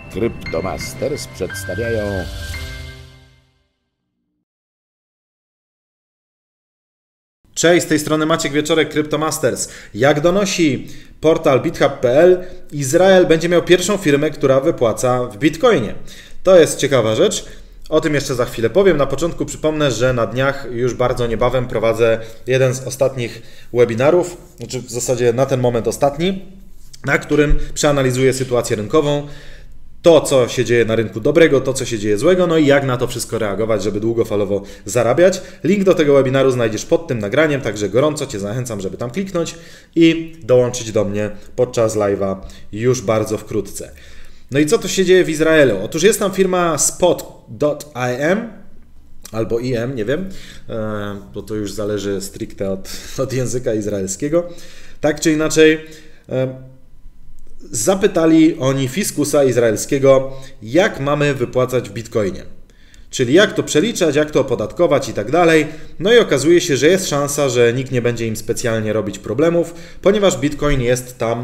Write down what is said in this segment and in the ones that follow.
Cryptomasters przedstawiają Cześć, z tej strony Maciek Wieczorek, Cryptomasters. Jak donosi portal BitHub.pl, Izrael będzie miał pierwszą firmę, która wypłaca w Bitcoinie. To jest ciekawa rzecz. O tym jeszcze za chwilę powiem. Na początku przypomnę, że na dniach, już bardzo niebawem, prowadzę jeden z ostatnich webinarów, znaczy w zasadzie na ten moment ostatni, na którym przeanalizuję sytuację rynkową, to, co się dzieje na rynku dobrego, to, co się dzieje złego, no i jak na to wszystko reagować, żeby długofalowo zarabiać. Link do tego webinaru znajdziesz pod tym nagraniem, także gorąco Cię zachęcam, żeby tam kliknąć i dołączyć do mnie podczas live'a już bardzo wkrótce. No i co tu się dzieje w Izraelu? Otóż jest tam firma Spot.im albo IM, nie wiem, bo to już zależy stricte od języka izraelskiego. Tak czy inaczej, zapytali oni fiskusa izraelskiego, jak mamy wypłacać w Bitcoinie. Czyli jak to przeliczać, jak to opodatkować i tak dalej. No i okazuje się, że jest szansa, że nikt nie będzie im specjalnie robić problemów, ponieważ Bitcoin jest tam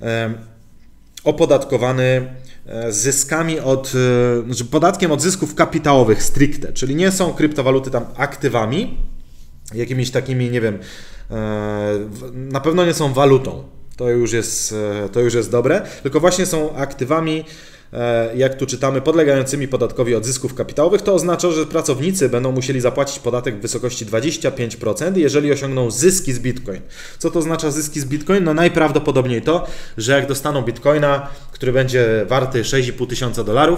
opodatkowany zyskami podatkiem od zysków kapitałowych stricte, czyli nie są kryptowaluty tam aktywami, jakimiś takimi, nie wiem, na pewno nie są walutą. To już jest dobre, tylko właśnie są aktywami, jak tu czytamy, podlegającymi podatkowi od zysków kapitałowych. To oznacza, że pracownicy będą musieli zapłacić podatek w wysokości 25%, jeżeli osiągną zyski z Bitcoin. Co to oznacza zyski z Bitcoin? No najprawdopodobniej to, że jak dostaną Bitcoina, który będzie warty $6,500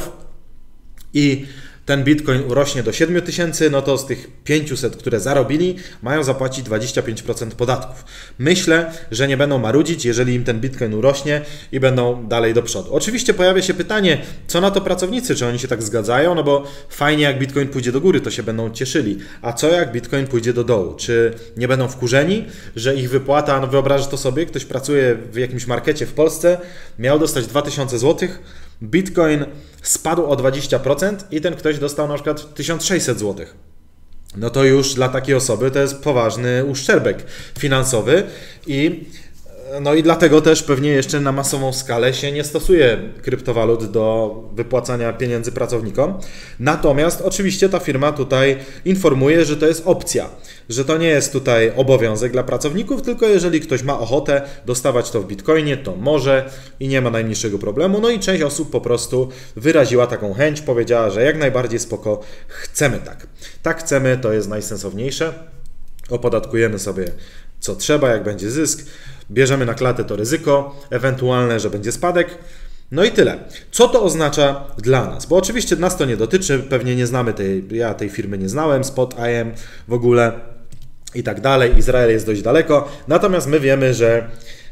i ten Bitcoin urośnie do 7 000, no to z tych 500, które zarobili, mają zapłacić 25% podatków. Myślę, że nie będą marudzić, jeżeli im ten Bitcoin urośnie i będą dalej do przodu. Oczywiście pojawia się pytanie, co na to pracownicy, czy oni się tak zgadzają, no bo fajnie jak Bitcoin pójdzie do góry, to się będą cieszyli. A co jak Bitcoin pójdzie do dołu? Czy nie będą wkurzeni, że ich wypłata, no wyobraź to sobie, ktoś pracuje w jakimś markecie w Polsce, miał dostać 2000 zł, Bitcoin spadł o 20% i ten ktoś dostał na przykład 1600 zł. No to już dla takiej osoby to jest poważny uszczerbek finansowy i dlatego też pewnie jeszcze na masową skalę się nie stosuje kryptowalut do wypłacania pieniędzy pracownikom. Natomiast oczywiście ta firma tutaj informuje, że to jest opcja, że to nie jest tutaj obowiązek dla pracowników, tylko jeżeli ktoś ma ochotę dostawać to w Bitcoinie, to może i nie ma najmniejszego problemu. No i część osób po prostu wyraziła taką chęć, powiedziała, że jak najbardziej spoko, chcemy tak. Tak chcemy, to jest najsensowniejsze. Opodatkujemy sobie co trzeba, jak będzie zysk. Bierzemy na klatę to ryzyko, ewentualne, że będzie spadek. No i tyle. Co to oznacza dla nas? Bo oczywiście nas to nie dotyczy, pewnie nie znamy ja tej firmy nie znałem, Spot.im w ogóle i tak dalej. Izrael jest dość daleko. Natomiast my wiemy, że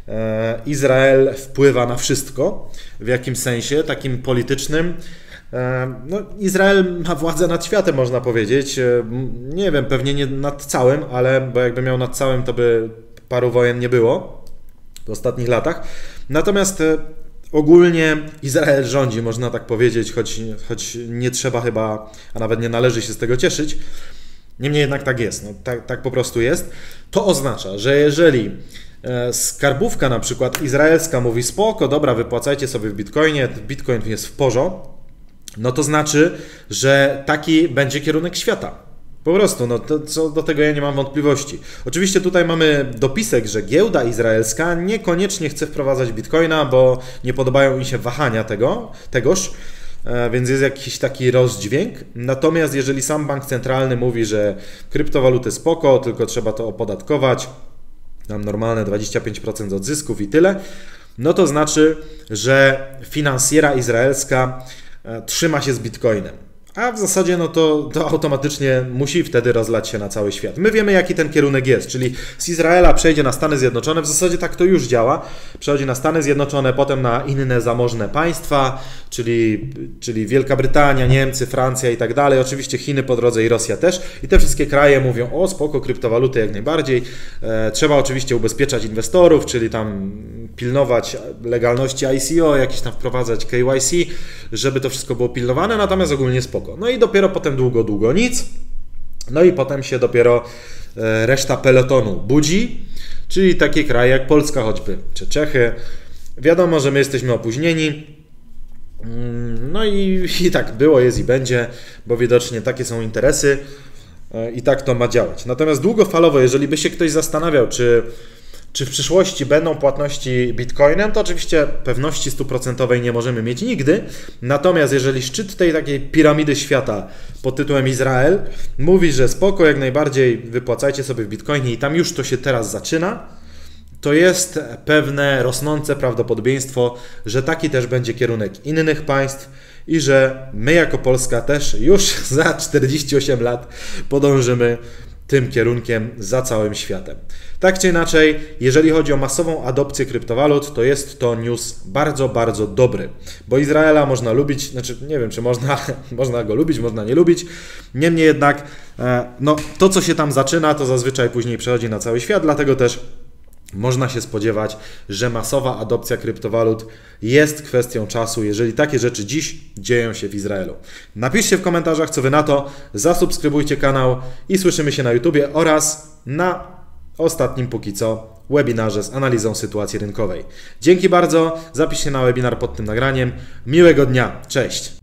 Izrael wpływa na wszystko w jakimś sensie takim politycznym. Izrael ma władzę nad światem, można powiedzieć. Nie wiem, pewnie nie nad całym, bo jakby miał nad całym, to by paru wojen nie było w ostatnich latach. Natomiast ogólnie Izrael rządzi, można tak powiedzieć, choć nie trzeba chyba, a nawet nie należy się z tego cieszyć. Niemniej jednak tak jest, tak po prostu jest. To oznacza, że jeżeli skarbówka na przykład izraelska mówi spoko, dobra, wypłacajcie sobie w Bitcoinie, Bitcoin jest w porządku, no to znaczy, że taki będzie kierunek świata. Po prostu, co do tego ja nie mam wątpliwości. Oczywiście tutaj mamy dopisek, że giełda izraelska niekoniecznie chce wprowadzać Bitcoina, bo nie podobają im się wahania tegoż, więc jest jakiś taki rozdźwięk. Natomiast jeżeli sam bank centralny mówi, że kryptowaluty spoko, tylko trzeba to opodatkować, tam normalne 25% od zysków i tyle, no to znaczy, że finansjera izraelska trzyma się z Bitcoinem. A w zasadzie to automatycznie musi wtedy rozlać się na cały świat. My wiemy, jaki ten kierunek jest, czyli z Izraela przejdzie na Stany Zjednoczone, w zasadzie tak to już działa, przechodzi na Stany Zjednoczone, potem na inne zamożne państwa, czyli Wielka Brytania, Niemcy, Francja i tak dalej, oczywiście Chiny po drodze i Rosja też i te wszystkie kraje mówią, o spoko, kryptowaluty jak najbardziej, trzeba oczywiście ubezpieczać inwestorów, czyli tam pilnować legalności ICO, jakieś tam wprowadzać KYC, żeby to wszystko było pilnowane, natomiast ogólnie spoko. No i dopiero potem długo nic. No i potem się dopiero reszta pelotonu budzi, czyli takie kraje jak Polska choćby, czy Czechy. Wiadomo, że my jesteśmy opóźnieni. No i tak było, jest i będzie, bo widocznie takie są interesy i tak to ma działać. Natomiast długofalowo, jeżeli by się ktoś zastanawiał, czy w przyszłości będą płatności Bitcoinem, to oczywiście pewności 100% nie możemy mieć nigdy. Natomiast jeżeli szczyt tej takiej piramidy świata pod tytułem Izrael mówi, że spoko, jak najbardziej wypłacajcie sobie w Bitcoinie i tam już to się teraz zaczyna, to jest pewne rosnące prawdopodobieństwo, że taki też będzie kierunek innych państw i że my jako Polska też już za 48 lat podążymy tym kierunkiem za całym światem. Tak czy inaczej, jeżeli chodzi o masową adopcję kryptowalut, to jest to news bardzo, bardzo dobry, bo Izraela można lubić, znaczy nie wiem, czy można go lubić, można nie lubić, niemniej jednak no, to, co się tam zaczyna, to zazwyczaj później przechodzi na cały świat, dlatego też można się spodziewać, że masowa adopcja kryptowalut jest kwestią czasu, jeżeli takie rzeczy dziś dzieją się w Izraelu. Napiszcie w komentarzach, co Wy na to, zasubskrybujcie kanał i słyszymy się na YouTubie oraz na ostatnim póki co webinarze z analizą sytuacji rynkowej. Dzięki bardzo, zapisz się na webinar pod tym nagraniem. Miłego dnia, cześć!